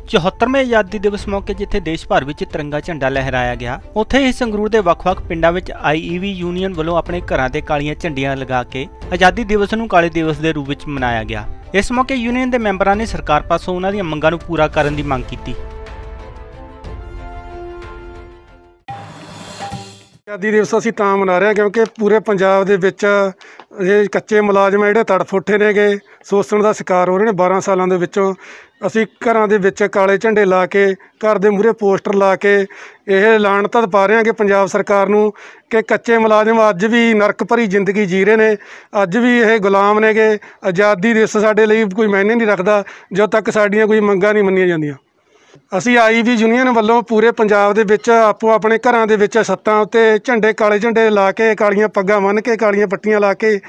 74वें आज़ादी दिवस मौके जिथे देश भर में तिरंगा झंडा लहराया गया, उत्थे ही संगरूर के ਵੱਖ-ਵੱਖ पिंडां विच IEV यूनियन वालों अपने घरां ते कालियां झंडियां लगा के आज़ादी दिवस नूं काले दिवस के रूप में मनाया गया। इस मौके यूनियन के मैंबरां ने सरकार पासों उन्हां दीआं मंगां नूं पूरा करन दी मंग कीती। आज़ादी दिवस असीं तां मना रहे क्योंकि पूरे पंजाब दे विच ये कच्चे मुलाजम जिहड़े तड़फ उठे ने गे शोषण का शिकार हो रहे हैं। 12 सालों के विचों असीं घरां दे विच काले झंडे ला के घर दे मूहरे पोस्टर ला के यह लानत पा रहे हैं कि पंजाब सरकार नूं कि कच्चे मुलाजम अज भी नरक भरी जिंदगी जी रहे हैं, अज भी ये गुलाम ने गे। आज़ादी दिवस साडे लई कोई मायने नहीं रखता जद तक साडियां कोई मंगां नहीं मन्नियां जांदियां। असी IEV यूनियन वालों पूरे पंजाब दे विच आपो अपने घरां दे विच छत्तां उत्ते झंडे काले झंडे ला के कालियां पग्गां बन के कालियां पट्टियां ला के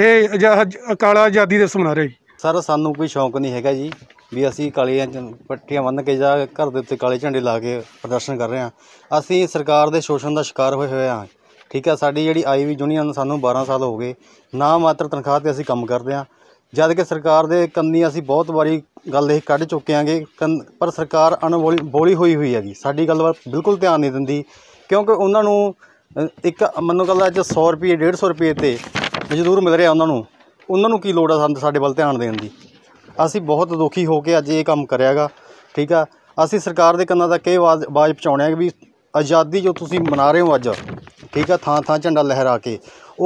यह काला आज़ादी दिवस मना रहे। सर सानू कोई शौक नहीं हैगा जी भी असी कालियां पट्टियां बन के जा घर दे उत्ते काले झंडे ला के प्रदर्शन कर रहे हैं। असी सरकार दे शोषण का शिकार होए हुए हैं। ठीक है, साडी जिहड़ी IEV यूनियन सानू 12 साल हो गए ना मात्र तनख्वाह ते असी काम करते हैं, जद कि सरकार दे कंनी असी बहुत बारी गल यह कढ़ चुके हैं पर सरकार अणबोली हुई हैगी। साडी गल वल बिल्कुल ध्यान नहीं दिंदी क्योंकि उन्होंने एक मनो गल अज 100 रुपये 150 रुपये ते मजदूर मिल रहा उन्होंने की लोड़ है साडे वल ध्यान देने की। असी बहुत दुखी हो के अज ये काम करियागा। ठीक है, असी सरकार के कन्ना तक ये आवाज़ पहुँचाने भी आज़ादी जो तुसीं मना रहे हो अज, ठीक है, थां थां झंडा लहरा के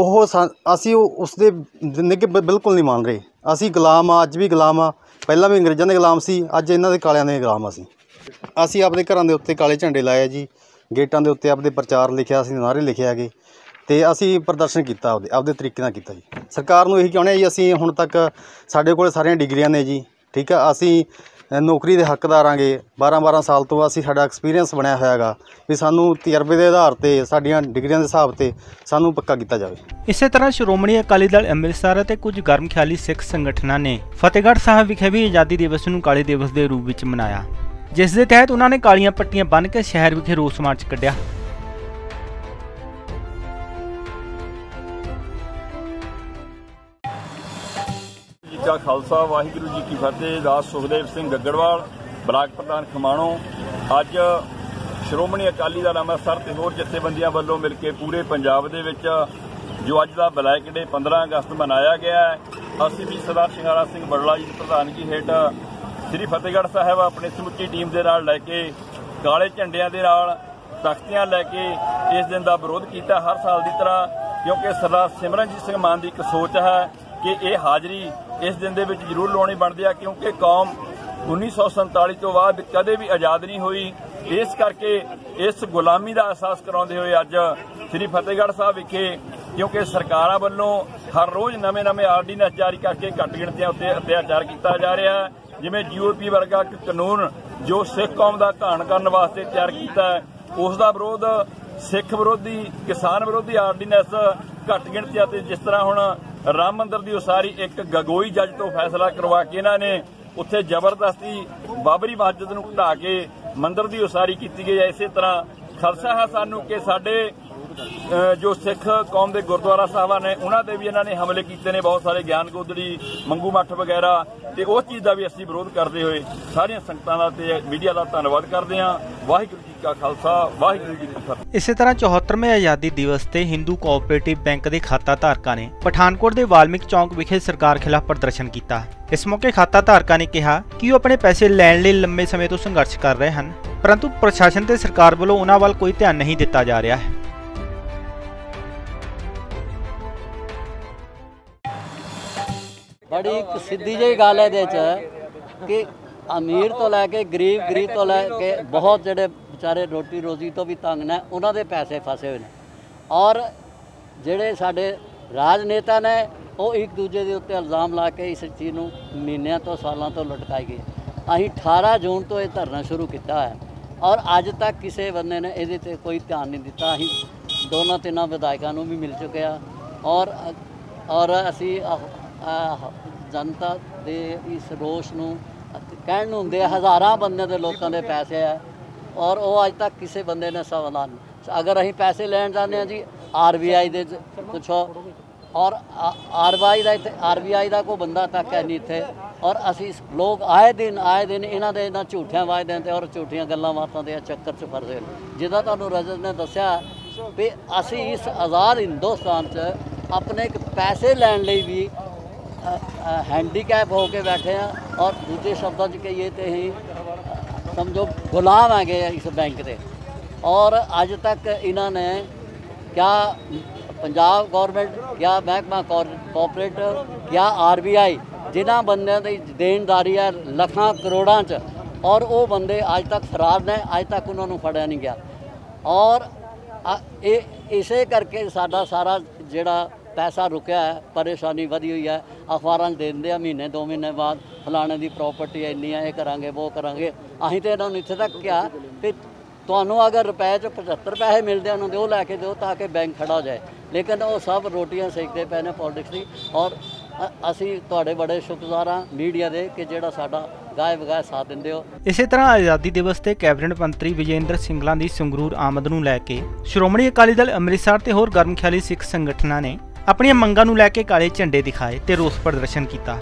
असी उसके निग बिल्कुल नहीं मान रहे। असी गुलाम अज भी गुलाम पहला भी अंग्रेज़ों के गुलाम सी, अज इन्हां दे कालियां दे गुलाम असी अपने घरां दे उत्ते काले झंडे लाए जी, गेटां दे उत्ते आपदे प्रचार लिखिया, असी नारे लिखे है ते असी प्रदर्शन किया आपदे तरीके नाल कीता जी। सरकार नूं यही चाहुंदे जी असी हुण तक साडे कोल सारियां डिग्रियां ने जी। ठीक है, असी नौकरी के हकदार आंगे। 12 साल तो असी साडा एक्सपीरियंस बनया होया गा भी सानू तजर्बे के आधार पर साडियां डिग्रियां के हिसाब से सानू पक्का किया जाए। इस तरह श्रोमणी अकाली दल अमृतसर और कुछ गर्म ख्याली सिख संगठनों ने फतेहगढ़ साहब विखे भी आज़ादी दिवस नूं काले दिवस के रूप में मनाया, जिस दे तहत उन्होंने कालियां पट्टियां बन के शहर विखे रोस मार्च कढ़िया। का खालसा वाहिगुरू जी की फतेह। दास सुखदेव सिंह गग्गड़वाल ब्लाक प्रधान खमाणों। अज श्रोमणी अकाली दल अमृतसर ते होर जथेबंदियां वालों मिल के पूरे पंजाब दे विच जो अज का ब्लैक डे 15 अगस्त मनाया गया है, असीं भी सरदार शंगारा सिंह बड़ला जी की प्रधानगी हेठ श्री फतेहगढ़ साहब अपनी समुची टीम के नाल लैके काले झंडियां दे नाल तख्तियां लैके इस दिन का विरोध किया हर साल की तरह, क्योंकि सरदार सिमरनजीत सिंह मान की एक सोच है कि यह हाज़री इस दिन दे विच जरूर लाउणी बनदी है, क्योंकि कौम 1947 तो बाद कदे भी आज़ाद नहीं हुई। इस करके इस गुलामी का एहसास कराउंदे होए अज श्री फतेहगढ़ साहब विखे, क्योंकि सरकारां वल्लों हर रोज़ नवे नवे आर्डीनेंस जारी करके घट गिणतियां उत्ते अत्याचार किया जा रहा है। जिवें GOP वर्गा एक कानून जो सिख कौम का घाण करने वास्ते तैयार किया है, उसका विरोध सिख विरोधी किसान विरोधी आर्डीनेंस घट गिणतियां ते जिस तरह हुण राम मंदिर की उसारी एक गगोई जज तो फैसला करवा के इन्होंने उत्थे जबरदस्ती बाबरी मस्जिद नूं ढा के मंदिर की उसारी की गई है। इस तरह खलसा है सानू कि साडे जो सिख कौम के गुरुद्वारा साहबान ने उन्होंने भी इन्होंने हमले किए ने, बहुत सारे ज्ञान गोदड़ी मंगू मठ वगैरह, तो उस चीज़ का भी असीं विरोध करते हुए सारिया संगतां दा ते मीडिया का धन्नवाद करते हैं। वाहिगुरू जी का खालसा वाहिगुरू जी की फतेह। इस तरह 74वें आज़ादी दिवस ते हिंदू कोऑपरेटिव बैंक के खाता धारकों ने पठानकोट के वाल्मीक चौक विखे सरकार खिलाफ प्रदर्शन किया। इस मौके खाता धारकों ने कहा कि वो अपने पैसे लैण लई लंबे समय तो संघर्ष कर रहे हैं, परंतु प्रशासन ते सरकार वालों उन्हां वल कोई ध्यान नहीं दिता जा रहा है। बड़ी एक सीधी जी गल है कि अमीर तो लैके गरीब, गरीब तो लैके बहुत जोड़े बेचारे रोटी रोजी तो भी तंग ने उन्होंने पैसे फसे हुए हैं, और जोड़े साडे राजनेता ने वो एक दूजे के उत्ते इल्ज़ाम ला के इस चीज़ को महीनों तो सालों तो लटकाई गई। असीं 18 जून तो यह धरना शुरू किया है और अज तक किसी बंदे ने ये कोई ध्यान नहीं दिता। असीं 2-3 विधायकों भी मिल चुके हैं और असी जनता के इस रोष नूं कहण नूं हुंदे हज़ारां बंदे दे लोकां दे पैसे है और वो अज तक किसी बंदे ने समाधान। अगर असीं पैसे लैण जांदे जी RBI दे पुछो, और RBI का कोई बंदा तक है नहीं इत्थे ਔਰ ਅਸੀਂ ਲੋਕ ਆਏ ਦਿਨ ਇਹਨਾਂ ਦੇ ਇਹਨਾਂ ਝੂਠਿਆਂ ਵਾਅਦਿਆਂ ਤੇ ਔਰ ਝੂਠੀਆਂ ਗੱਲਾਂ ਬਾਤਾਂ ਦੇ ਚੱਕਰ 'ਚ ਫਸੇ ਨੇ। ਜਿੱਦਾਂ ਤੁਹਾਨੂੰ ਰਜਤ ਨੇ ਦੱਸਿਆ ਵੀ ਅਸੀਂ ਇਸ ਆਜ਼ਾਦ ਹਿੰਦੁਸਤਾਨ 'ਚ ਆਪਣੇ ਇੱਕ ਪੈਸੇ ਲੈਣ ਲਈ ਵੀ ਹੈਂਡੀਕੈਪ ਹੋ ਕੇ ਬੈਠੇ ਆ ਔਰ ਦੂਜੇ ਸ਼ਬਦਾਂ 'ਚ ਕਹੀਏ ਤੇ ਅਸੀਂ ਸਮਝੋ ਗੁਲਾਮ ਹੈਗੇ ਆ ਇਸ ਬੈਂਕ ਦੇ। ਔਰ ਅੱਜ ਤੱਕ ਇਹਨਾਂ ਨੇ क्या पंजाब गौरमेंट क्या महकमा कोऑपरेटिव क्या RBI जिन्होंने बंदे की देनदारी है लाखां करोड़ों च और वो बंदे अज तक फरार ने, अज तक उन्होंने फड़िया नहीं गया। और इसे करके साडा सारा जिहड़ा पैसा रुकिया है, परेशानी वधी हुई है। अखबारां देंदे महीने 2 महीने बाद फलाने की प्रॉपर्टी इन्नी है, ये करांगे वो करांगे। असीं तो इन्होंने इत्थे तक कहा कि ਤੁਹਾਨੂੰ अगर रुपए 'ਚ 75 पैसे मिलते हैं उन्होंने वो लैके दो ताकि बैंक खड़ा हो जाए। लेकिन वो सब रोटियां सेकते पे ने पॉलिटिक्स की। और असी तुहाडे बड़े शुक्रगुजार हाँ मीडिया दे कि जिहड़ा साडा गाए बगाए साथ दिंदे हो। इसे तरह आज़ादी दिवस ते कैबिनेट मंत्री विजेंद्र सिंगला की संगरूर आमद नूं लैके श्रोमणी अकाली दल अमृतसर ते होर गर्मख्याली सिख संगठनां ने अपणियां मंगां नूं लैके काले झंडे दिखाए ते रोस प्रदर्शन किया।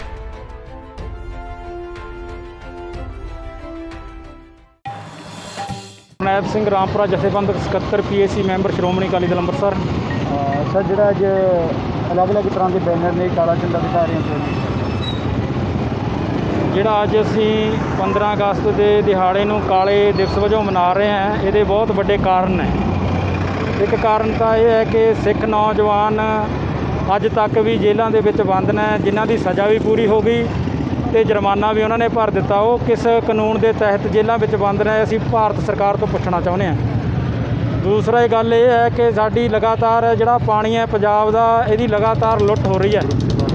नायब सिंह रामपुरा जथेबंदक सकत्तर PAC member Shiromani Akali Dal Amritsar. Sir जो अज अलग अलग तरह के बैनर ने काला झंडा दिखा रहे हैं, जोड़ा अज असी 15 अगस्त के दिहाड़े नूं काले दिवस वजों मना रहे हैं, ये बहुत बड़े कारण है। एक कारण तो यह है कि सिख नौजवान अज तक भी जेलों के विच बंद ने, जिन्हां दी सज़ा भी पूरी हो गई तो जुर्माना भी उन्होंने भर दिता। वो किस कानून के तहत जेलों में बंद ने, असी भारत सरकार तो पूछना चाहते हैं। दूसरा गल ये है कि साडी लगातार जिहड़ा पानी है पंजाब दा, इहदी लगातार लुट हो रही है।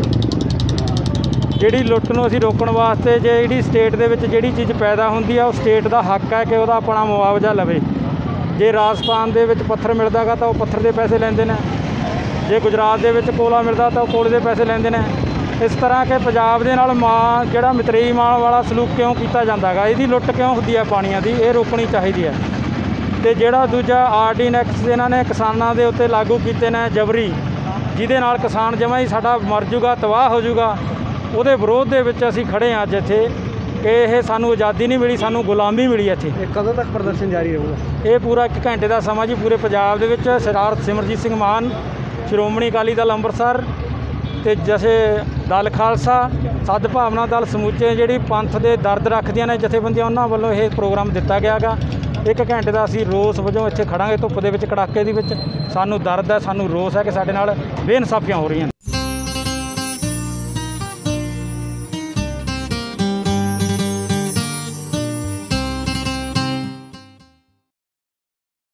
जिहड़ी लुट नूं असी रोकण वास्ते जे जिहड़ी स्टेट दे विच जिहड़ी चीज़ पैदा हुंदी है, वो स्टेट का हक है कि वह अपना मुआवजा लवे। जे राजस्थान दे विच पत्थर मिलदा गा तो पत्थर के पैसे लैंदे ने, जे गुजरात दे विच कोला मिलदा तो कोले के पैसे लैंदे ने। इस तरह के पंजाब दे नाल मां जिहड़ा मितरेई मां वाला सलूक क्यों किया जाता है, इहदी लुट क्यों होंदी है पानियां दी, ये रोकनी चाहिए है। तो जिहड़ा दूजा आर्डीनैक्स इन्होंने किसानों के उत्ते लागू किए ने जबरी, जिहदे नाल किसान जमा ही साडा मर जूगा, तबाह हो जूगा, उहदे विरोध दे विच असीं खड़े हाँ अज इत्थे कि ये सानू आज़ादी नहीं मिली, सानू गुलामी मिली है। इत्थे कदों तक प्रदर्शन जारी रहूगा? ये पूरा 1 घंटे का समा जी। पूरे पंजाब दे विच सरदार सिमरजीत सिंह मान श्रोमणी अकाली दल अंमृतसर ते जैसे दल खालसा सद्भावना दल समूचे जिहड़ी पंथ दे दर्द रखदियां ने जथेबंदियां, उन्हां वल्लों यह प्रोग्राम दिता गया गा। 1 घंटे का असीं रोस वजों इत्थे खड़ांगे, धुप्प दे विच कड़ाके दे विच। सानू दर्द है, सानू रोस है कि साडे नाल बेइंसाफियां हो रही हैं।